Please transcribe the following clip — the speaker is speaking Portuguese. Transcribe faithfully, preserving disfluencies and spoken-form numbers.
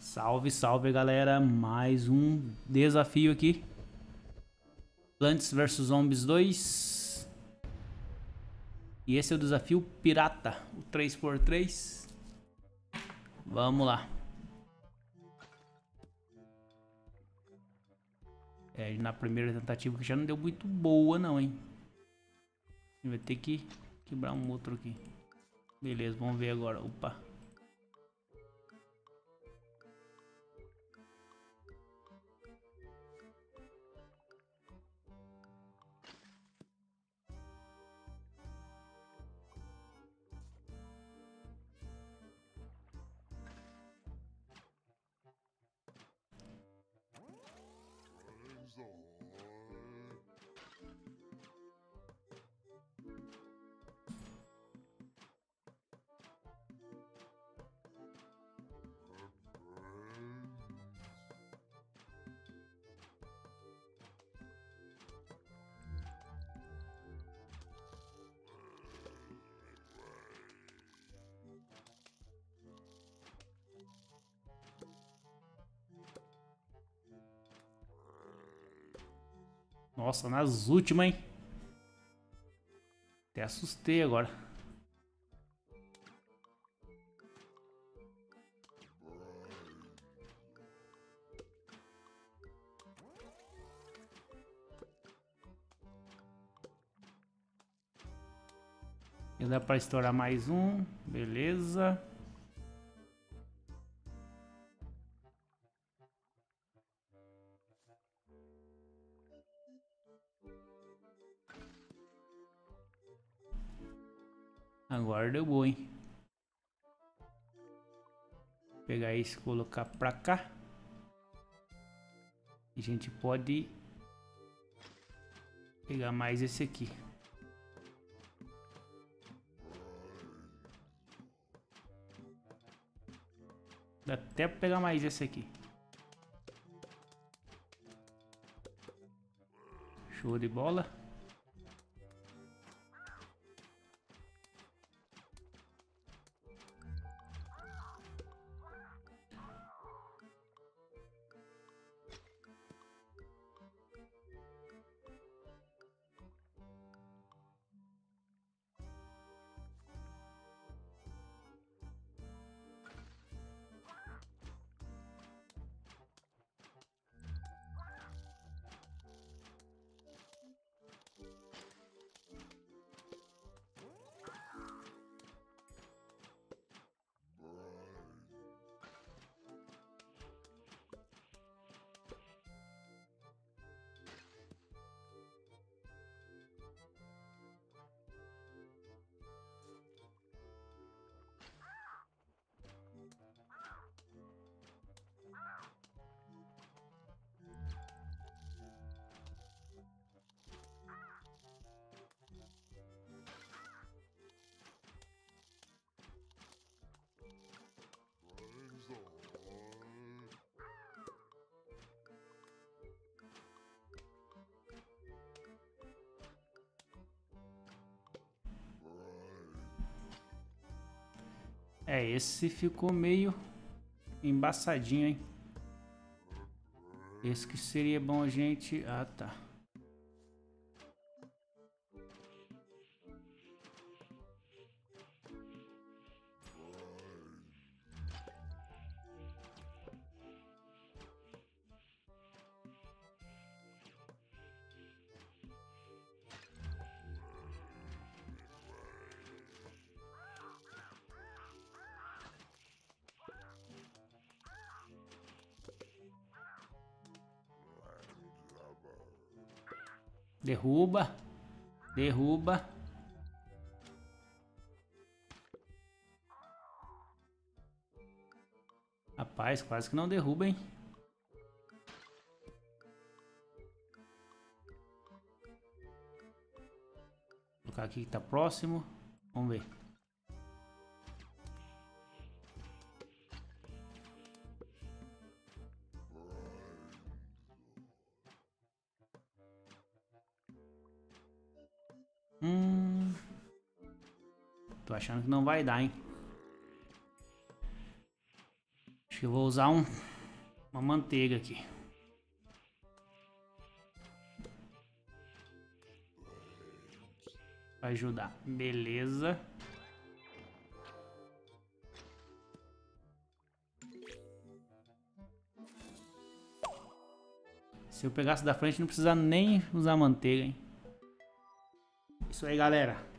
Salve, salve galera, mais um desafio aqui. Plants versus. Zombies dois. E esse é o desafio pirata, o três por três. Vamos lá. É, na primeira tentativa que já não deu muito boa não, hein. Vai ter que quebrar um outro aqui. Beleza, vamos ver agora. Opa. Nossa, nas últimas, hein? Até assustei agora. E dá pra estourar mais um. Beleza. Agora deu boa, hein? Vou pegar isso e colocar pra cá. E a gente pode pegar mais esse aqui. Dá até pra pegar mais esse aqui. Show de bola. É, esse ficou meio embaçadinho, hein? Esse que seria bom a gente... Ah, tá. Derruba. Derruba. Rapaz, quase que não derruba, hein? Vou colocar aqui que tá próximo. Vamos ver. Hum... Tô achando que não vai dar, hein? Acho que eu vou usar um, uma manteiga aqui. Vai ajudar. Beleza. Se eu pegasse da frente, não precisava nem usar manteiga, hein? Isso aí, galera.